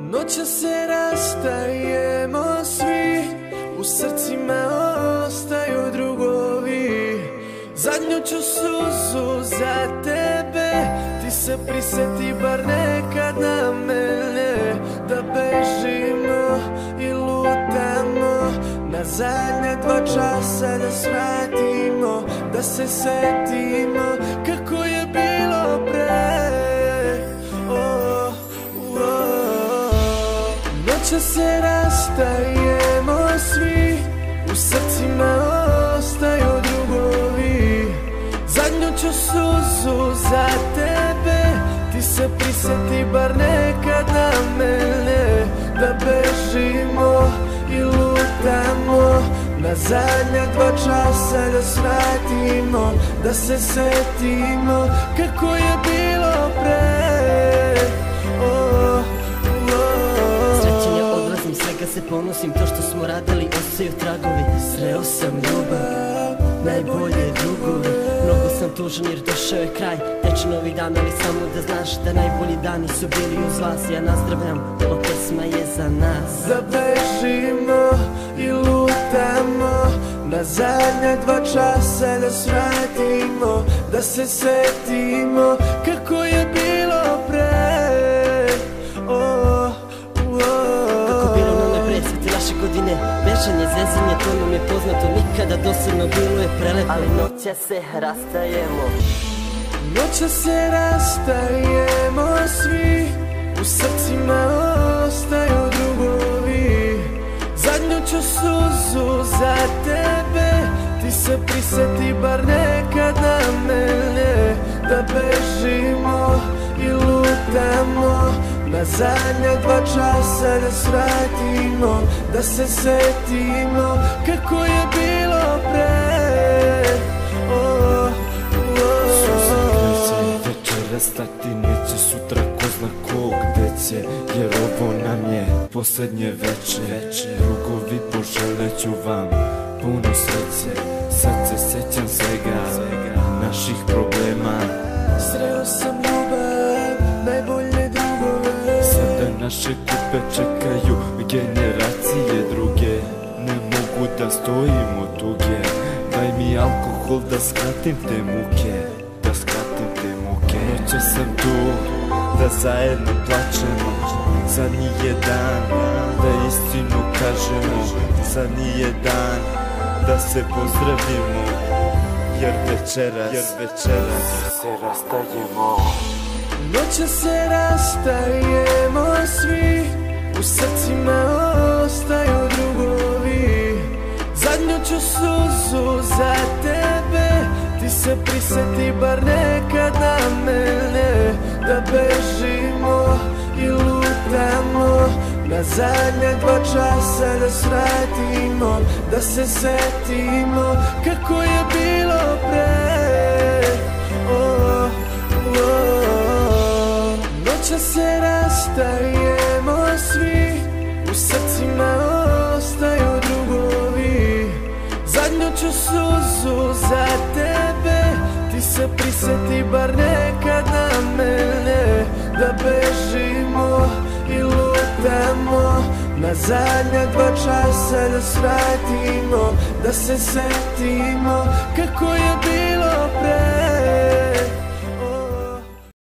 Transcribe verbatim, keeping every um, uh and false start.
Noćas se rastajemo svi, u srcima ostaju drugovi. Zadnju ću suzu za tebe, ti se prisjeti bar nekad na mene. Da bežimo i lutamo, na zadnje dva časa da svratimo, da se setimo kako je bilo pre. Oh, oh. Noćas se rastajemo svi, u srcima ostaju drugovi. Zadnju ću suzu za tebe, ti se prisjeti bar nekad na mene. Da bežimo i lutamo, na zadnja dva časa da svratimo, da se setimo kako je bilo pre. Oh, oh. Srećen ja odlazim, svega se ponosim, to što smo radili ostaju tragovi. Sreo sam ljubav, najbolje drugovi. Mnogo sam tužan jer došao je kraj, teče novi dan, ali samo da znaš da najbolji dani su bili uz vas. Ja nazdravljam, ova pesma je za nas. Da bežimo i lutamo, na zadnja dva časa da svratimo, da se setimo kako je bilo pre. Oh, oh. Kako bilo nam je pre sve te naše godine, bežanje, zezanje, to nam je poznato. Nikada dosadno bilo je prelepo, ali noća se rastajemo. Noća se rastajemo svi, u srcima ostaju drugovi. Zadnju ću suzu za tebe, ti se prisjeti bar nekad na mene. Da bežimo i lutamo, na zadnja dva časa da svratimo, da se setimo kako je bilo pre. Oh, večera stati neće, sutra ko zna ko gde će, jer ovo nam je poslednje veče. Drugovi, poželeću vam puno sreće, sad se sećam svega, naših problema. Sreo sam ljubav, najbolje drugove. Sada naše kupe čekaju generacije druge, ne mogu da stojimo tuge. Daj mi alkohol da skratim te muke, da skratim te muke. Noća sam tu, da zajedno plačemo, zadnji je dan, da istinu kažemo. Zadnji je dan, da se pozdravimo, jer večeras, jer večeras se rastajemo. Noća se rastajemo svi, u srcima ostaju drugovi. Zadnju ću suzu za tebe, ti se prisjeti bar nekad na mene. Da bežimo i lutamo, na zadnja dva časa da svratimo, da se setimo kako je bilo pre. Oh, oh. Noća se rastajemo svi, u srcima ostaju drugovi. Zadnju ću suzu za tebe, ti se prisjeti bar nekad na mene. Da bežimo i lutamo, na zadnja dva časa da svratimo, da se setimo kako je bilo